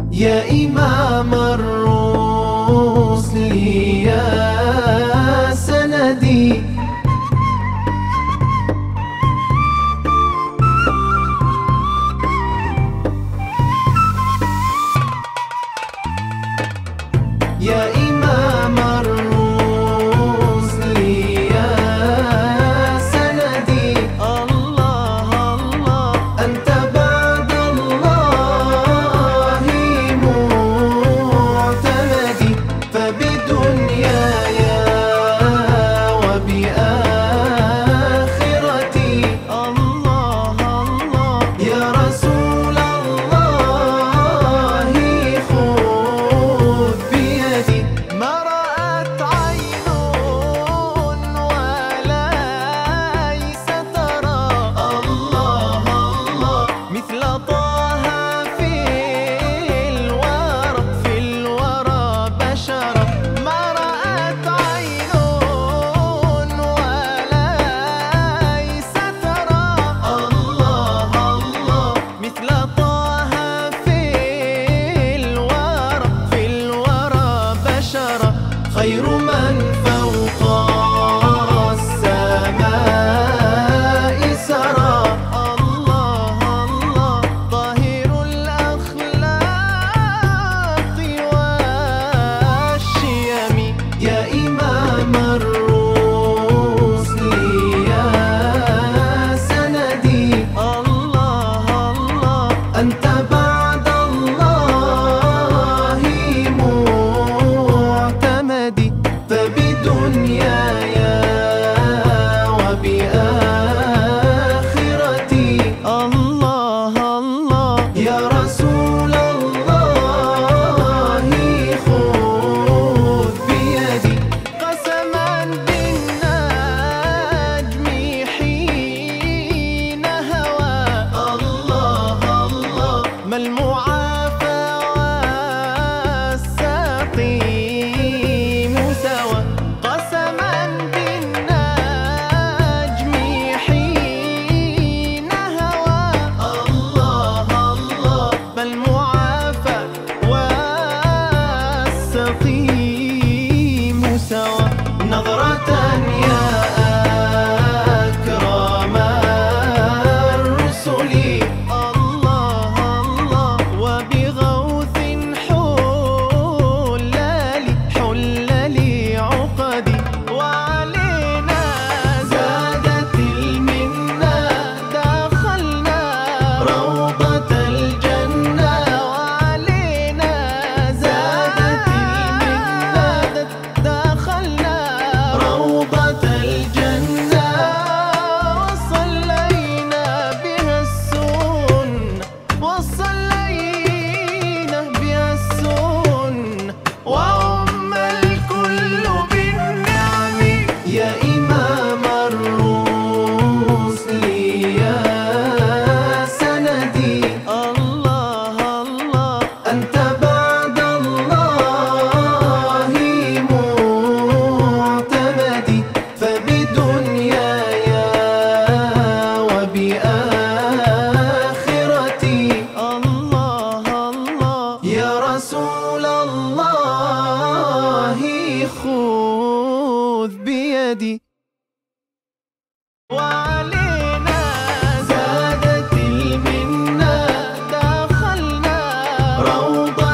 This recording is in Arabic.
يا إمام الرسل يا سندي. يا إمام الرسل يا سندي. الله الله أنت بعد الله معتمدي، فبدنياي وبآخرتي الله الله يا رسول الله خذ بيدي. ما رأت عين وليس ترى الله الله مثل طه في الورى بشرا. ما رأت عين وليس ترى الله الله مثل طه في الورى بشرا. خير من فوق السماء سرى الله الله طاهر الأخلاق والشيم. يا إمام الرسل يا سندي. الله الله أنت بعد الله معتمدي، فبدنياي وبآخرتي الله الله يا رسول الله خذ بيدي. قسما بالنجم حين هوى الله الله ما المعافى والسقيم سوى. قسما بالنجم حين هوى الله الله ما المعافى والسقيم سوى. نظرة يا أكرم الرسل الله الله وبغوث حل لي عقدي. وعلينا زادت المنة دخلنا روضة الجنة. وعلينا زادت المنة دخلنا روضة الجنة. وصلينا بها السنة وصلينا بها السنة وعم الكل بالنعم. يا إمام الرسل يا سندي. الله الله أنت بعد الله معتمدي، فبدنياي وبآخرتي الله الله يا رسول الله خذ بيدي. وعلينا زادت المنة دخلنا روضة